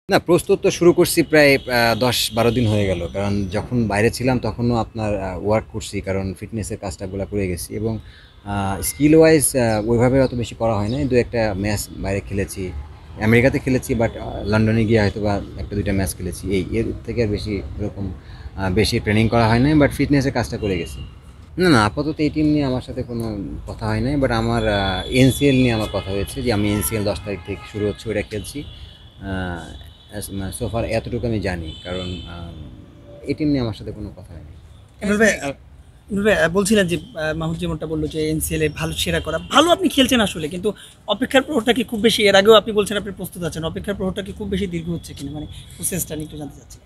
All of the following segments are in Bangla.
না, প্রস্তুত তো শুরু করছি প্রায় ১০-১২ দিন হয়ে গেল। কারণ যখন বাইরে ছিলাম তখনও আপনার ওয়ার্ক করছি। কারণ ফিটনেসের কাজটাগুলা করে গেছি এবং স্কিল ওয়াইজ ওইভাবে অত বেশি করা হয় নাই। ২-১ টা ম্যাচ বাইরে খেলেছি। আমেরিকাতে খেলেছি বাট লন্ডনে গিয়ে হয়তোবা ১-২ টা ম্যাচ খেলেছি। এর থেকে আর বেশি ওরকম বেশি ট্রেনিং করা হয় নাই বাট ফিটনেসের কাজটা করে গেছি। না, আপাতত এই টিম নিয়ে আমার সাথে কোনো কথা হয় নাই। বাট আমার এনসিএল নিয়ে আমার কথা হয়েছে যে আমি এনসিএল ১০ তারিখ থেকে শুরু হচ্ছে ওইটা খেলছি। আ সো ফার এতটুকু আমি জানি। কারণ এই টিম নিয়ে আমার সাথে কোনো কথা হয়নি। ইমরুল ভাই ইমরুল ভাই বলছিলেন যে মাহমুদ যেমনটা বললো যে এনসিএল এ ভালো সেরা করা ভালো আপনি খেলছেন আসলে, কিন্তু অপেক্ষার প্রহরটা কি খুব বেশি, এর আগেও আপনি বলছেন আপনি প্রস্তুত আছেন, অপেক্ষার প্রহরটা কি খুব বেশি দীর্ঘ হচ্ছে কিনা, মানে প্রসেসটা নিয়ে একটু জানতে চাচ্ছি।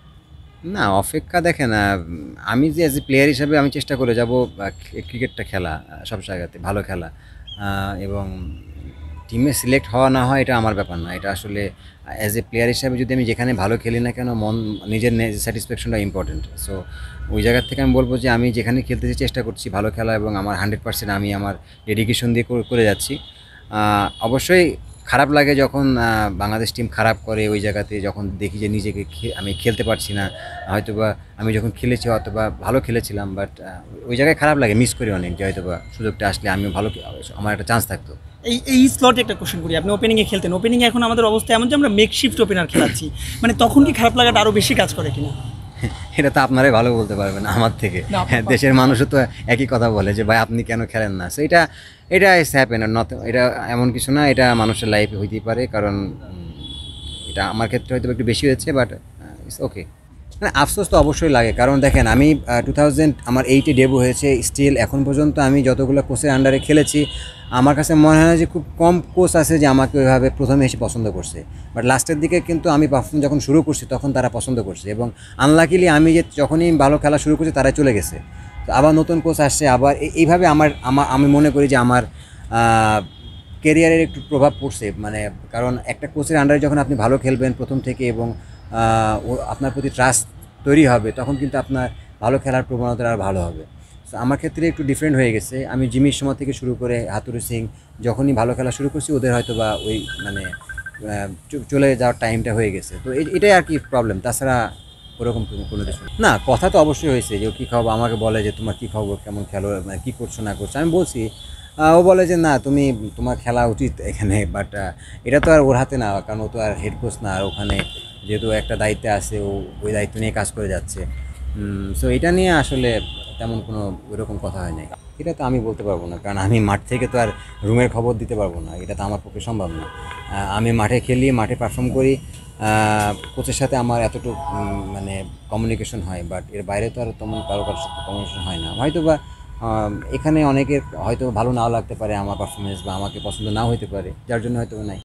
না, অপেক্ষা দেখেন আমি যে অ্যাজ এ প্লেয়ার হিসাবে আমি চেষ্টা করে যাব ক্রিকেটটা খেলা, সব জায়গাতে ভালো খেলা এবং টিমে সিলেক্ট হওয়া না হয় এটা আমার ব্যাপার না। এটা আসলে অ্যাজ এ প্লেয়ার হিসাবে যদি আমি যেখানে ভালো খেলি না কেন নিজের স্যাটিসফ্যাকশনটা ইম্পর্টেন্ট। সো ওই জায়গা থেকে আমি বলব যে আমি যেখানে খেলতেছি চেষ্টা করছি ভালো খেলা এবং আমার 100% আমি আমার ডেডিকেশন দিয়ে করে যাচ্ছি। অবশ্যই খারাপ লাগে যখন বাংলাদেশ টিম খারাপ করে ওই জায়গাতে, যখন দেখি যে নিজেকে আমি খেলতে পারছি না। হয়তোবা আমি যখন খেলেছি হয়তোবা ভালো খেলেছিলাম বাট ওই জায়গায় খারাপ লাগে, মিস করি অনেক যে হয়তোবা সুযোগটা আসলে আমিও ভালো আমার একটা চান্স থাকতো। এই স্লটে একটা কোশ্চেন করি, আপনি ওপেনিংয়ে খেলতেন, ওপেনিংয়ে এখন আমাদের অবস্থা এমন যে আমরা মেকশিফট ওপেনার খেলাচ্ছি, মানে তখন কি খারাপ লাগাটা আরও বেশি কাজ করে কিনা? এটা তো আপনারাই ভালো বলতে পারবেন আমার থেকে। না, আপনার হ্যাঁ, দেশের মানুষও তো একই কথা বলে যে ভাই আপনি কেন খেলেন না। সো এটা ইস হ্যাপেন নট, এটা এমন কিছু না, এটা মানুষের লাইফে হইতেই পারে। কারণ এটা আমার ক্ষেত্রে হয়তো একটু বেশি হয়েছে বাট ইটস ওকে। মানে আফসোস তো অবশ্যই লাগে, কারণ দেখেন আমি 2000 আমার 8-এ ডেবু হয়েছে, স্টিল এখন পর্যন্ত আমি যতগুলো কোচের আন্ডারে খেলেছি আমার কাছে মনে হয় না যে খুব কম কোচ আছে যে আমাকে ওইভাবে প্রথমে এসে পছন্দ করছে। বাট লাস্টের দিকে কিন্তু আমি পারফর্ম যখন শুরু করছি তখন তারা পছন্দ করছে এবং আনলাকিলি আমি যে যখনই ভালো খেলা শুরু করছি তারাই চলে গেছে। তো আবার নতুন কোচ আসছে, আবার এইভাবে আমি মনে করি যে আমার কেরিয়ারের একটু প্রভাব পড়ছে। মানে কারণ একটা কোচের আন্ডারে যখন আপনি ভালো খেলবেন প্রথম থেকে এবং আপনার প্রতি ট্রাস্ট তৈরি হবে তখন কিন্তু আপনার ভালো খেলার প্রবণতা আর ভালো হবে। সো আমার ক্ষেত্রে একটু ডিফারেন্ট হয়ে গেছে। আমি জিমির সময় থেকে শুরু করে হাতুরু সিং যখনই ভালো খেলা শুরু করছি ওদের হয়তো বা ওই মানে চলে যাওয়ার টাইমটা হয়ে গেছে। তো এটাই আর কি প্রবলেম, তাছাড়া ওরকম কোনো কিছু না। কথা তো অবশ্যই হয়েছে যে ও কী খবর, আমাকে বলে যে তোমার কী খবর, কেমন খেলো, মানে কী করছো না করছো। আমি বলছি, ও বলে যে না তোমার খেলা উচিত এখানে। বাট এটা তো আর ওর হাতে না, কারণ ও তো আর হেড কোচ না। আর ওখানে যেহেতু একটা দায়িত্বে আছে, ও ওই দায়িত্ব নিয়ে কাজ করে যাচ্ছে। সো এটা নিয়ে আসলে তেমন কোনো ওইরকম কথা হয় নাই। এটা তো আমি বলতে পারবো না, কারণ আমি মাঠ থেকে তো আর রুমের খবর দিতে পারবো না, এটা তো আমার পক্ষে সম্ভব না। আমি মাঠে খেলি, মাঠে পারফর্ম করি, কোচের সাথে আমার এতটুকু মানে কমিউনিকেশন হয়। বাট এর বাইরে তো আর তেমন কারোর সাথে কমিউনিকেশন হয় না। হয়তো বা এখানে অনেকের হয়তো ভালো নাও লাগতে পারে আমার পারফরমেন্স, বা আমাকে পছন্দ নাও হতে পারে, যার জন্য হয়তো নাই।